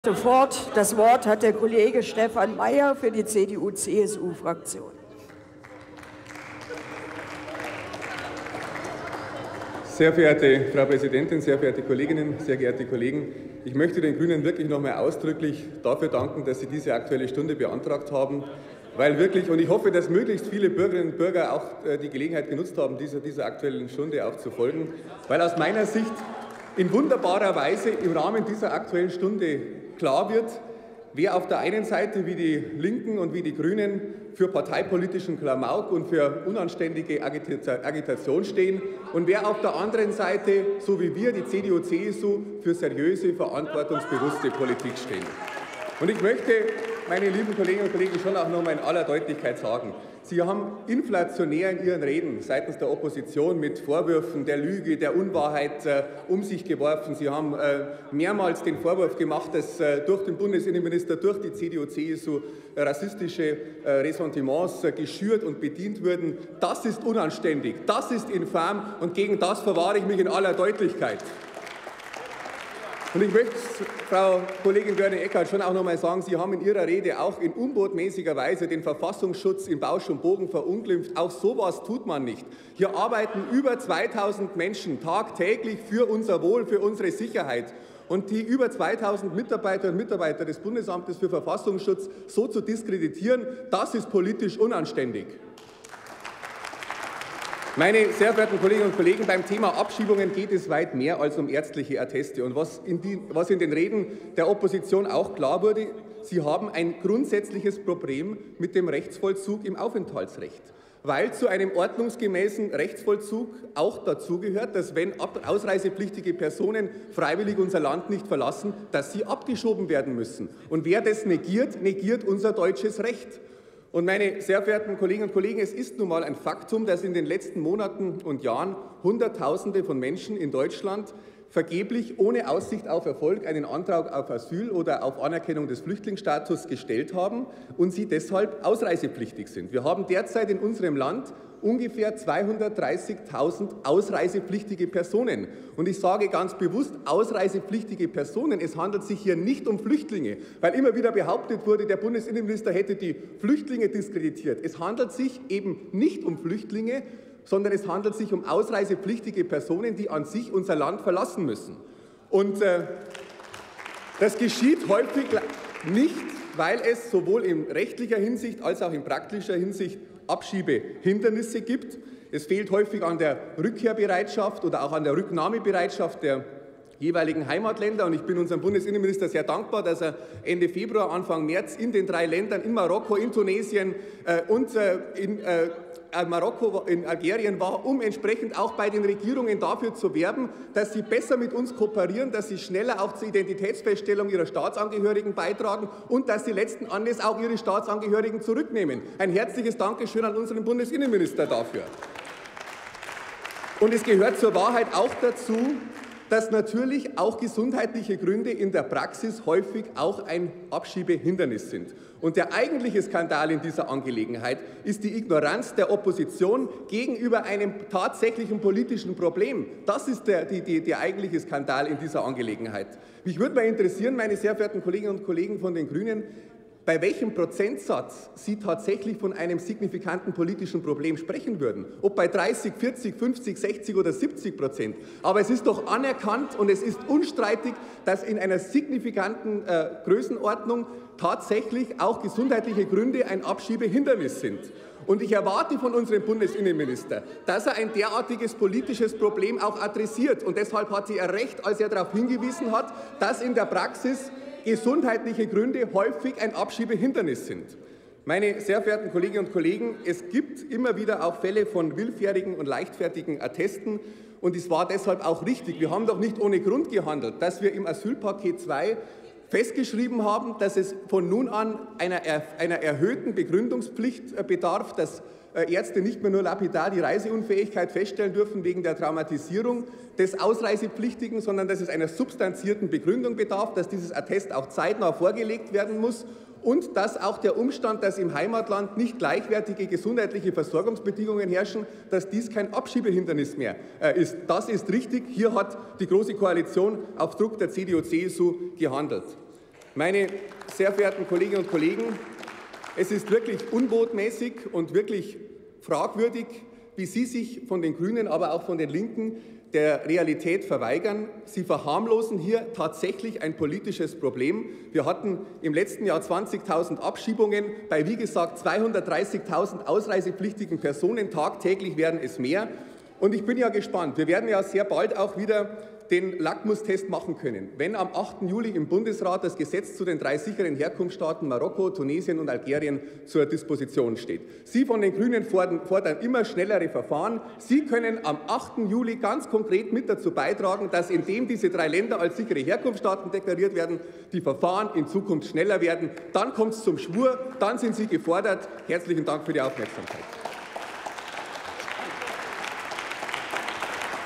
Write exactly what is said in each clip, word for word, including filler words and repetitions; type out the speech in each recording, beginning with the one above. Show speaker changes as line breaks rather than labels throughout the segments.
Sofort das Wort hat der Kollege Stefan Mayer für die C D U C S U-Fraktion.
Sehr verehrte Frau Präsidentin, sehr verehrte Kolleginnen, sehr geehrte Kollegen! Ich möchte den Grünen wirklich noch einmal ausdrücklich dafür danken, dass sie diese Aktuelle Stunde beantragt haben, weil wirklich, und ich hoffe, dass möglichst viele Bürgerinnen und Bürger auch die Gelegenheit genutzt haben, dieser, dieser Aktuellen Stunde auch zu folgen, weil aus meiner Sicht in wunderbarer Weise im Rahmen dieser Aktuellen Stunde klar wird, wer auf der einen Seite wie die Linken und wie die Grünen für parteipolitischen Klamauk und für unanständige Agitation stehen und wer auf der anderen Seite, so wie wir, die C D U C S U, für seriöse, verantwortungsbewusste Politik stehen. Und ich möchte, meine lieben Kolleginnen und Kollegen, schon auch noch mal in aller Deutlichkeit sagen, Sie haben inflationär in Ihren Reden seitens der Opposition mit Vorwürfen der Lüge, der Unwahrheit äh, um sich geworfen. Sie haben äh, mehrmals den Vorwurf gemacht, dass äh, durch den Bundesinnenminister, durch die C D U C S U äh, rassistische äh, Ressentiments äh, geschürt und bedient wurden. Das ist unanständig, das ist infam und gegen das verwahre ich mich in aller Deutlichkeit. Und ich möchte, Frau Kollegin Görning-Eckardt, schon auch noch mal sagen, Sie haben in Ihrer Rede auch in unbotmäßiger Weise den Verfassungsschutz in Bausch und Bogen verunglimpft. Auch sowas tut man nicht. Hier arbeiten über zweitausend Menschen tagtäglich für unser Wohl, für unsere Sicherheit. Und die über zweitausend Mitarbeiterinnen und Mitarbeiter des Bundesamtes für Verfassungsschutz so zu diskreditieren, das ist politisch unanständig. Meine sehr verehrten Kolleginnen und Kollegen, beim Thema Abschiebungen geht es weit mehr als um ärztliche Atteste. Und was in, die, was in den Reden der Opposition auch klar wurde, sie haben ein grundsätzliches Problem mit dem Rechtsvollzug im Aufenthaltsrecht. Weil zu einem ordnungsgemäßen Rechtsvollzug auch dazugehört, dass wenn ausreisepflichtige Personen freiwillig unser Land nicht verlassen, dass sie abgeschoben werden müssen. Und wer das negiert, negiert unser deutsches Recht. Und meine sehr verehrten Kolleginnen und Kollegen, es ist nun mal ein Faktum, dass in den letzten Monaten und Jahren Hunderttausende von Menschen in Deutschland vergeblich ohne Aussicht auf Erfolg einen Antrag auf Asyl oder auf Anerkennung des Flüchtlingsstatus gestellt haben und sie deshalb ausreisepflichtig sind. Wir haben derzeit in unserem Land ungefähr zweihundertdreißigtausend ausreisepflichtige Personen. Und ich sage ganz bewusst ausreisepflichtige Personen. Es handelt sich hier nicht um Flüchtlinge, weil immer wieder behauptet wurde, der Bundesinnenminister hätte die Flüchtlinge diskreditiert. Es handelt sich eben nicht um Flüchtlinge, sondern es handelt sich um ausreisepflichtige Personen, die an sich unser Land verlassen müssen. Und äh, das geschieht häufig nicht, weil es sowohl in rechtlicher Hinsicht als auch in praktischer Hinsicht Abschiebehindernisse gibt. Es fehlt häufig an der Rückkehrbereitschaft oder auch an der Rücknahmebereitschaft der jeweiligen Heimatländer. Und ich bin unserem Bundesinnenminister sehr dankbar, dass er Ende Februar, Anfang März in den drei Ländern, in Marokko, in Tunesien äh, und äh, in äh, Marokko, in Algerien war, um entsprechend auch bei den Regierungen dafür zu werben, dass sie besser mit uns kooperieren, dass sie schneller auch zur Identitätsfeststellung ihrer Staatsangehörigen beitragen und dass sie letzten Endes auch ihre Staatsangehörigen zurücknehmen. Ein herzliches Dankeschön an unseren Bundesinnenminister dafür. Und es gehört zur Wahrheit auch dazu, dass natürlich auch gesundheitliche Gründe in der Praxis häufig auch ein Abschiebehindernis sind. Und der eigentliche Skandal in dieser Angelegenheit ist die Ignoranz der Opposition gegenüber einem tatsächlichen politischen Problem. Das ist der, die, die, der eigentliche Skandal in dieser Angelegenheit. Mich würde mal interessieren, meine sehr verehrten Kolleginnen und Kollegen von den Grünen, bei welchem Prozentsatz Sie tatsächlich von einem signifikanten politischen Problem sprechen würden. Ob bei dreißig, vierzig, fünfzig, sechzig oder siebzig Prozent. Aber es ist doch anerkannt und es ist unstreitig, dass in einer signifikanten äh, Größenordnung tatsächlich auch gesundheitliche Gründe ein Abschiebehindernis sind. Und ich erwarte von unserem Bundesinnenminister, dass er ein derartiges politisches Problem auch adressiert. Und deshalb hatte er recht, als er darauf hingewiesen hat, dass in der Praxis gesundheitliche Gründe häufig ein Abschiebehindernis sind. Meine sehr verehrten Kolleginnen und Kollegen, es gibt immer wieder auch Fälle von willfährigen und leichtfertigen Attesten. Und es war deshalb auch richtig. Wir haben doch nicht ohne Grund gehandelt, dass wir im Asylpaket zwei festgeschrieben haben, dass es von nun an einer, einer erhöhten Begründungspflicht bedarf, dass Ärzte nicht mehr nur lapidar die Reiseunfähigkeit feststellen dürfen wegen der Traumatisierung des Ausreisepflichtigen, sondern dass es einer substanzierten Begründung bedarf, dass dieses Attest auch zeitnah vorgelegt werden muss und dass auch der Umstand, dass im Heimatland nicht gleichwertige gesundheitliche Versorgungsbedingungen herrschen, dass dies kein Abschiebehindernis mehr äh, ist. Das ist richtig. Hier hat die Große Koalition auf Druck der C D U C S U gehandelt. Meine sehr verehrten Kolleginnen und Kollegen, es ist wirklich unbotmäßig und wirklich fragwürdig, wie Sie sich von den Grünen, aber auch von den Linken der Realität verweigern. Sie verharmlosen hier tatsächlich ein politisches Problem. Wir hatten im letzten Jahr zwanzigtausend Abschiebungen bei, wie gesagt, zweihundertdreißigtausend ausreisepflichtigen Personen. Tagtäglich werden es mehr. Und ich bin ja gespannt. Wir werden ja sehr bald auch wieder den Lackmustest machen können. Wenn am achten Juli im Bundesrat das Gesetz zu den drei sicheren Herkunftsstaaten Marokko, Tunesien und Algerien zur Disposition steht. Sie von den Grünen fordern, fordern immer schnellere Verfahren. Sie können am achten Juli ganz konkret mit dazu beitragen, dass indem diese drei Länder als sichere Herkunftsstaaten deklariert werden, die Verfahren in Zukunft schneller werden. Dann kommt es zum Schwur, dann sind Sie gefordert. Herzlichen Dank für die Aufmerksamkeit.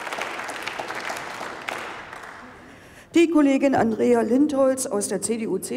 Die Kollegin Andrea Lindholz aus der C D U